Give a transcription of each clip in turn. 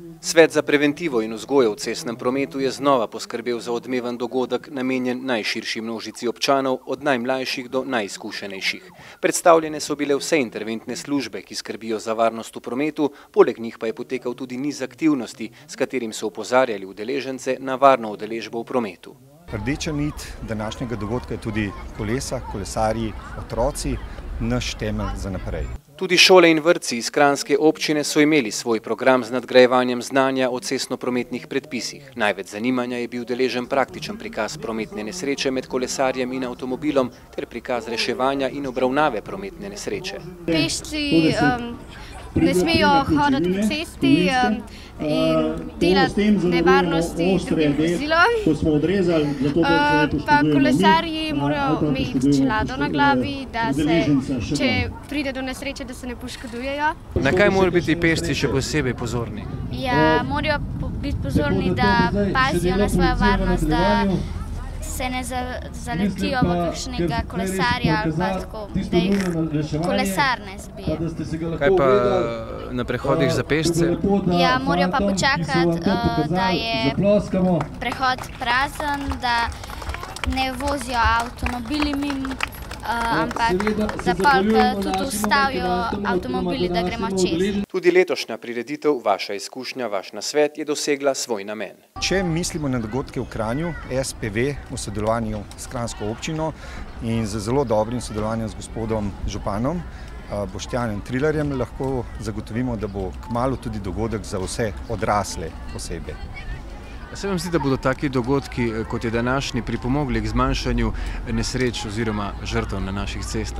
Svet za preventivo in vzgojo v cestnem prometu je znova poskrbel za odmeven dogodek, namenjen najširši množici občanov, od najmlajših do najizkušenejših. Predstavljene so bile vse interventne službe, ki skrbijo za varnost v prometu, poleg njih pa je potekal tudi niz aktivnosti, s katerim so opozarjali udeležence na varno udeležbo v prometu. Rdeča nit današnjega dogodka je tudi kolesa, kolesarji, otroci, naš temelj za naprej. Tudi šole in vrtci iz Kranjske občine so imeli svoj program z nadgrajevanjem znanja o cestnoprometnih predpisih. Največ zanimanja je bil deležen praktičen prikaz prometne nesreče med kolesarjem in avtomobilom ter prikaz reševanja in obravnave prometne nesreče. Pešci ne smejo hoditi po cesti in delati nevarnosti drugim vozilom. Pa kolesarji morajo imeti čelado na glavi, da se, če pride do nesreče, da se ne poškodujejo. Na kaj morajo biti pešci še posebej pozorni? Ja, morajo biti pozorni, da pazijo na svojo varnost, da se ne zaletijo v kakšnega kolesarja ali pa tako, da jih kolesar ne zbije. Kaj pa na prehodih za pešce? Ja, morajo pa počakati, da je prehod prazen, da ne vozijo avtomobili mimo, ampak za pol tudi ustavijo avtomobili, da gremo čez. Tudi letošnja prireditev Vaša izkušnja, vaš nasvet je dosegla svoj namen. Če mislimo na dogodke v Kranju, SPV v sodelovanju s Kranjsko občino in z zelo dobrim sodelovanjem z gospodom županom Boštjanom Trilarjem, lahko zagotovimo, da bo kmalu tudi dogodek za vse odrasle posebej. Se vam zdi, da bodo taki dogodki, kot je današnji, pripomogli k zmanjšanju nesreč oziroma žrtev na naših cestah?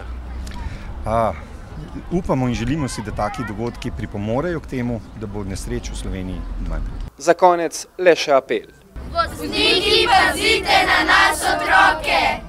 Upamo in želimo si, da taki dogodki pripomorejo k temu, da bo nesreč v Sloveniji manj. Za konec le še apel. Vozniki, pazite na nas otroke!